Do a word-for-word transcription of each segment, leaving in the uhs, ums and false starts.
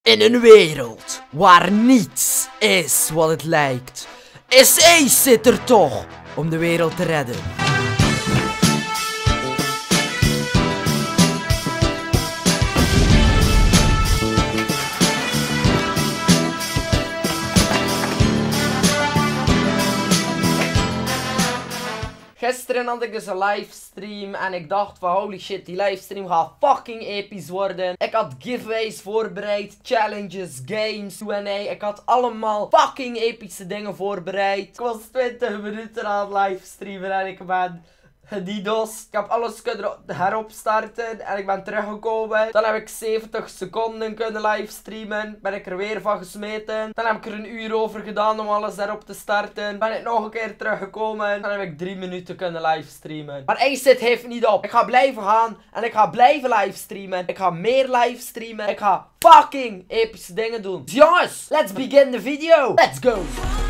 In een wereld waar niets is wat het lijkt, is Ace er toch om de wereld te redden. Gisteren had ik dus een livestream en ik dacht van holy shit, die livestream gaat fucking episch worden. Ik had giveaways voorbereid, challenges, games, Q en A. Ik had allemaal fucking epische dingen voorbereid. Ik was twintig minuten aan het livestreamen en ik ben gedidos. Ik heb alles kunnen heropstarten en ik ben teruggekomen. Dan heb ik zeventig seconden kunnen livestreamen. Ben ik er weer van gesmeten. Dan heb ik er een uur over gedaan om alles erop te starten. Ben ik nog een keer teruggekomen. Dan heb ik drie minuten kunnen livestreamen. Maar Ace heeft niet op. Ik ga blijven gaan en ik ga blijven livestreamen. Ik ga meer livestreamen. Ik ga fucking epische dingen doen. Dus jongens, let's begin the video. Let's go.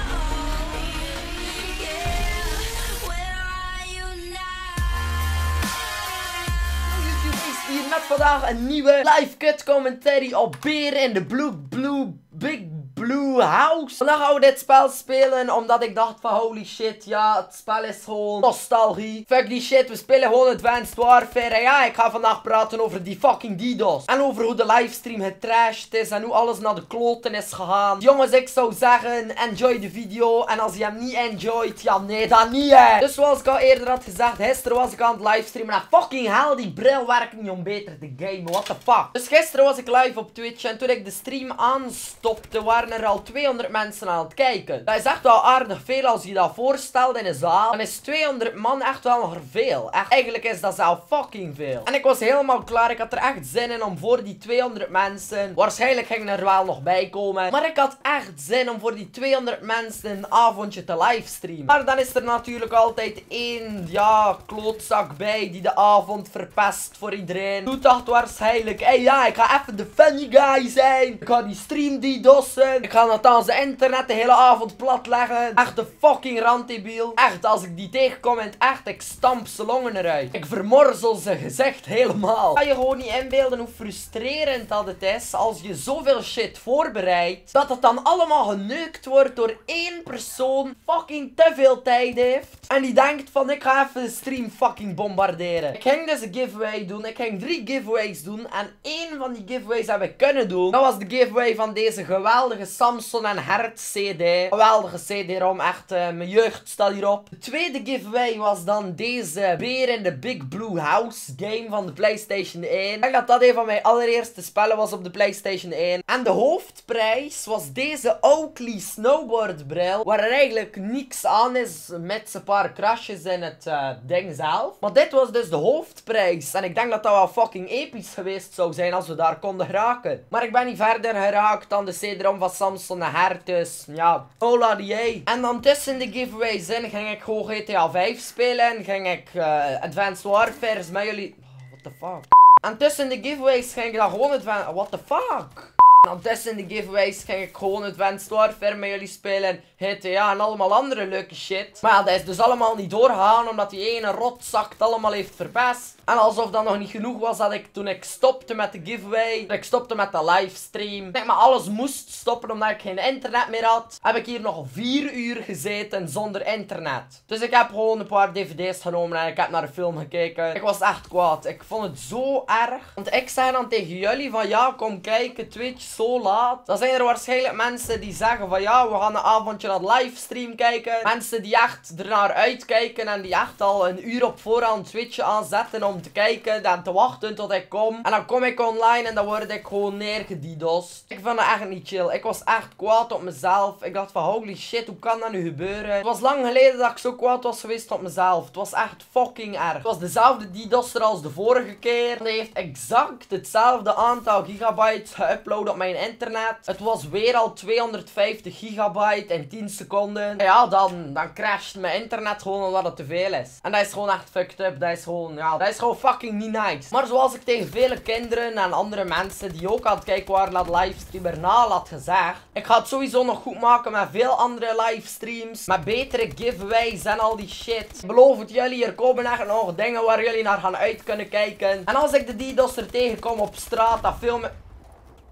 Hier met vandaag een nieuwe live cut commentary op Beer in de Blue Blue Big Blue House. Vandaag gaan we dit spel spelen omdat ik dacht van holy shit, ja, het spel is gewoon nostalgie. Fuck die shit, we spelen gewoon Advanced Warfare. En ja, ik ga vandaag praten over die fucking DDoS. En over hoe de livestream getrashed is en hoe alles naar de kloten is gegaan. Jongens, ik zou zeggen, enjoy de video. En als je hem niet enjoyt, ja nee, dan niet hè. Dus zoals ik al eerder had gezegd, gisteren was ik aan het livestreamen. En fucking hell, die bril werkt niet om beter te gamen, what the fuck. Dus gisteren was ik live op Twitch en toen ik de stream aanstopte, waren er al tweehonderd mensen aan het kijken. Dat is echt wel aardig veel als je dat voorstelt in een zaal. Dan is tweehonderd man echt wel nog veel. Echt, eigenlijk is dat zelf fucking veel. En ik was helemaal klaar. Ik had er echt zin in om voor die tweehonderd mensen... Waarschijnlijk ging er wel nog bij komen. Maar ik had echt zin om voor die tweehonderd mensen een avondje te livestreamen. Maar dan is er natuurlijk altijd één, ja, klootzak bij die de avond verpest voor iedereen. Doet dacht waarschijnlijk, hé hey, ja, ik ga even de funny guy zijn. Ik ga die stream DDoS'en. Ik ga nogthans de internet de hele avond plat leggen. Echt de fucking randdebiel. Echt, als ik die tegenkom in het echt, ik stamp ze longen eruit. Ik vermorzel ze gezicht helemaal. Kan je gewoon niet inbeelden hoe frustrerend dat het is als je zoveel shit voorbereidt, dat het dan allemaal geneukt wordt door één persoon fucking te veel tijd heeft. En die denkt van ik ga even de stream fucking bombarderen. Ik ging dus een giveaway doen. Ik ging drie giveaways doen. En één van die giveaways heb ik kunnen doen. Dat was de giveaway van deze geweldige Samson en Hertz C D. Geweldige C D-ROM, echt uh, mijn jeugd staat hierop. De tweede giveaway was dan deze Beer in de Big Blue House game van de PlayStation één. Ik denk dat dat een van mijn allereerste spellen was op de PlayStation één. En de hoofdprijs was deze Oakley snowboardbril, waar er eigenlijk niks aan is met een paar crashes in het uh, ding zelf. Maar dit was dus de hoofdprijs. En ik denk dat dat wel fucking episch geweest zou zijn als we daar konden geraken. Maar ik ben niet verder geraakt dan de C D-ROM van Samson en Hertz. Dus ja, hola die. En dan tussen de giveaways in ging ik gewoon G T A vijf spelen. Ging ik uh, Advanced Warfare met jullie... Oh, what the fuck. En tussen de giveaways ging ik dan gewoon Advanced... What the fuck. En dan tussen de giveaways ging ik gewoon Advanced Warfare met jullie spelen, G T A en allemaal andere leuke shit. Maar ja, dat is dus allemaal niet doorgegaan, omdat die ene rotzak het allemaal heeft verpest. En alsof dat nog niet genoeg was, dat ik toen ik stopte met de giveaway, dat ik stopte met de livestream, dat ik maar alles moest stoppen omdat ik geen internet meer had, heb ik hier nog vier uur gezeten zonder internet. Dus ik heb gewoon een paar D V D's genomen en ik heb naar de film gekeken. Ik was echt kwaad. Ik vond het zo erg. Want ik zei dan tegen jullie van ja, kom kijken, Twitch, zo laat. Dan zijn er waarschijnlijk mensen die zeggen van ja, we gaan een avondje naar de livestream kijken. Mensen die echt ernaar uitkijken en die echt al een uur op voorhand Twitch aanzetten om te kijken en te wachten tot ik kom. En dan kom ik online en dan word ik gewoon neergedidost. Ik vond het echt niet chill. Ik was echt kwaad op mezelf. Ik dacht van holy shit, hoe kan dat nu gebeuren? Het was lang geleden dat ik zo kwaad was geweest op mezelf. Het was echt fucking erg. Het was dezelfde DDoS'er als de vorige keer. Hij heeft exact hetzelfde aantal gigabytes geüpload op mijn internet. Het was weer al tweehonderdvijftig gigabyte in tien seconden. En ja, dan, dan crasht mijn internet gewoon omdat het te veel is. En dat is gewoon echt fucked up. Dat is gewoon, ja, dat is gewoon fucking niet nice. Maar zoals ik tegen vele kinderen en andere mensen die ook aan het kijken waren naar de livestream erna had gezegd, ik ga het sowieso nog goed maken met veel andere livestreams, met betere giveaways en al die shit. Ik beloof het jullie, er komen echt nog dingen waar jullie naar gaan uit kunnen kijken. En als ik de DDoS er tegenkom op straat, dat filmen...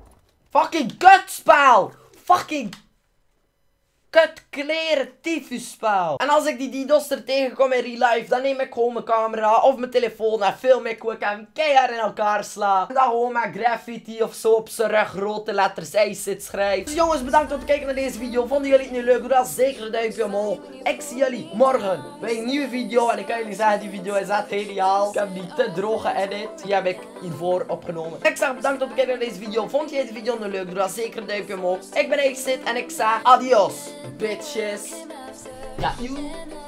Fucking kutspel. Fucking kut kleren tyfusspel. En als ik die Didos er tegenkom in real life, dan neem ik gewoon mijn camera of mijn telefoon en film ik hoe ik hem keihard in elkaar sla. En dan gewoon met graffiti of zo op zijn rug grote letters acid schrijf. Dus jongens, bedankt om te kijken naar deze video. Vonden jullie het nu leuk? Doe dan zeker een duimpje omhoog. Ik zie jullie morgen bij een nieuwe video. En ik kan jullie zeggen, die video is echt geniaal. Ik heb die te droog geëdit. Die heb ik hiervoor opgenomen. Ik zeg bedankt om te kijken naar deze video. Vond je deze video nu leuk? Doe dan zeker een duimpje omhoog. Ik ben Acid en ik zeg adios, bitches. Ja, you.